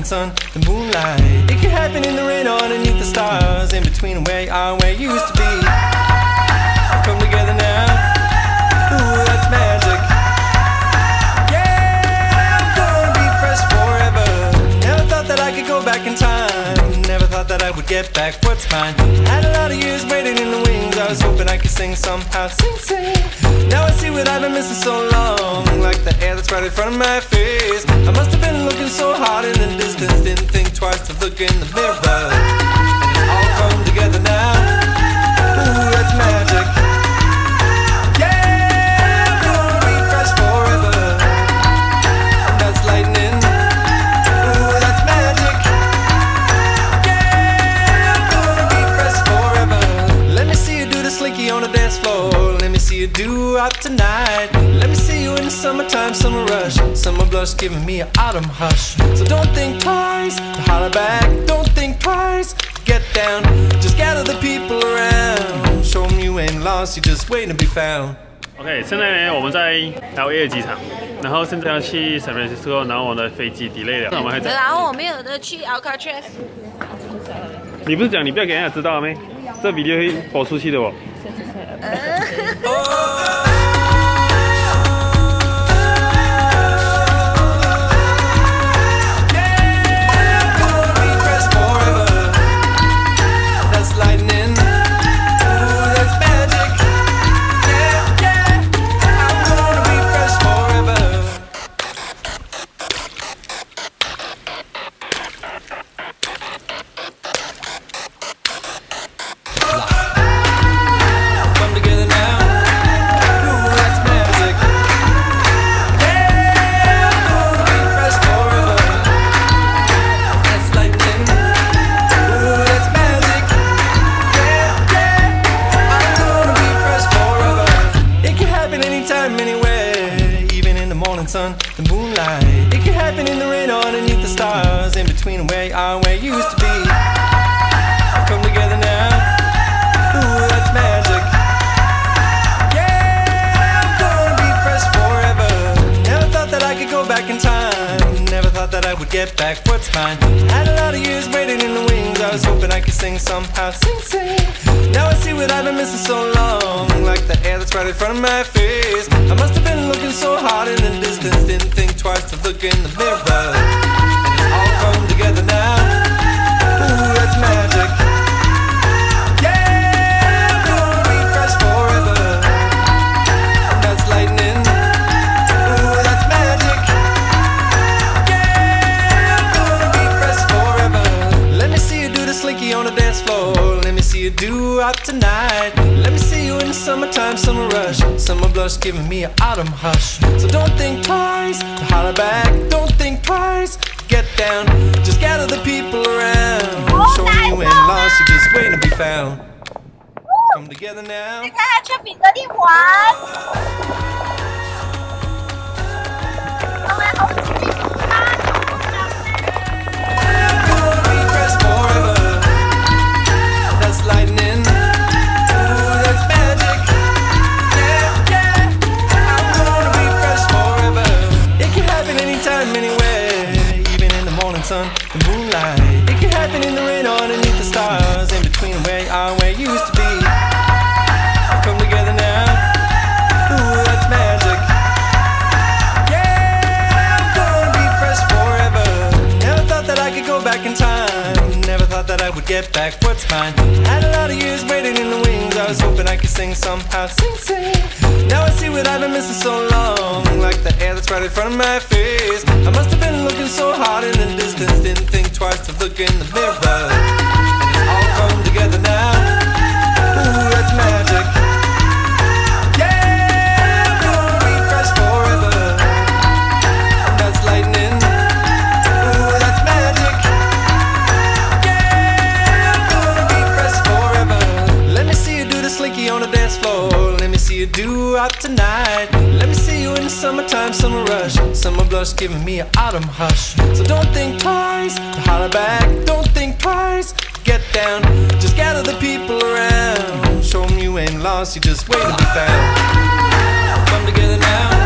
morning sun, the moonlight. It can happen in the rain or underneath the stars, in between where you are and where you used to be. Come together now, ooh, that's magic. Yeah, I'm gonna be fresh forever. Never thought that I could go back in time. Never thought that I would get back what's mine. Had a lot of years waiting in the wings. I was hoping I could sing somehow, sing, sing. Now I see what I've been missing so long, like the air that's right in front of my face. I must have been looking so hard in the distance, didn't think twice to look in the mirror. And it's all come together now, ooh, that's magic. Yeah, I'm gonna be fresh forever. And that's lightning, ooh, that's magic. Yeah, I'm gonna be fresh forever. Let me see you do the slinky on the dance floor. Let me see you do out tonight. Let me see you in the summertime, summer rush, summer blush giving me an autumn hush. So don't think twice to holler back, don't think twice to get down. Just gather the people around, show them you ain't lost, you're just waiting to be found. OK， 现在呢我们在 LA 的机场，然后现在要去 San Francisco， 然后我的飞机 delay 了，那我们还在。 然后我们有的去 Alcatraz。 你不是讲你不要给人家知道了没？这 video 会播出去的哦。 Sun, the moonlight. It can happen in the rain or underneath the stars, in between where you are and where you used to be. Come together now, ooh, that's magic. Yeah, I'm gonna be fresh forever. Never thought that I could go back in time. Never thought that I would get back what's mine. Had a lot of years waiting in the wings. I was hoping I could sing somehow, sing, sing. Now I see what I've been missing so long, like the air that's right in front of my face. I must have been looking so hard in the distance, didn't think twice to look in the mirror. And it's all come together now, ooh, that's magic. Yeah, I'm gonna be fresh forever. And that's lightning, ooh, that's magic. Yeah, I'm gonna be fresh forever. Let me see you do the slinky on the dance floor. Let me see you do out tonight. Let me see you in the summertime, summer rush, summer blush giving me an autumn hush. So don't think twice to holler back, don't think twice to get down. Just gather the people around, show them you ain't lost, you're just waiting to be found. Come together now. 看看去彼得地玩。我们好刺激啊！ Lightning, ooh, that's magic. Yeah, yeah, I'm gonna be fresh forever. It can happen anytime, anywhere, even in the morning sun, the moonlight. It can happen in the rain or underneath the stars, in between where you are and where you used to be. Come together now, ooh, that's magic. Yeah, I'm gonna be fresh forever. Never thought that I could go back in time. Never thought that I would get back what's mine. Had a lot of years waiting in the wings. I was hoping I could sing somehow, sing, sing. Now I see what I've been missing so long, like the air that's right in front of my face. I must have been looking so hard in the distance, didn't think twice to look in the mirror. And it's all come together now, ooh, that's magic. Yeah, I'm gonna be fresh forever. And that's lightning, ooh, that's magic. Slinky on the dance floor. Let me see you do out tonight. Let me see you in the summertime, summer rush, summer blush giving me an autumn hush. So don't think twice to holler back, don't think twice to get down. Just gather the people around, show them you ain't lost, you're just waiting to be found. Come together now.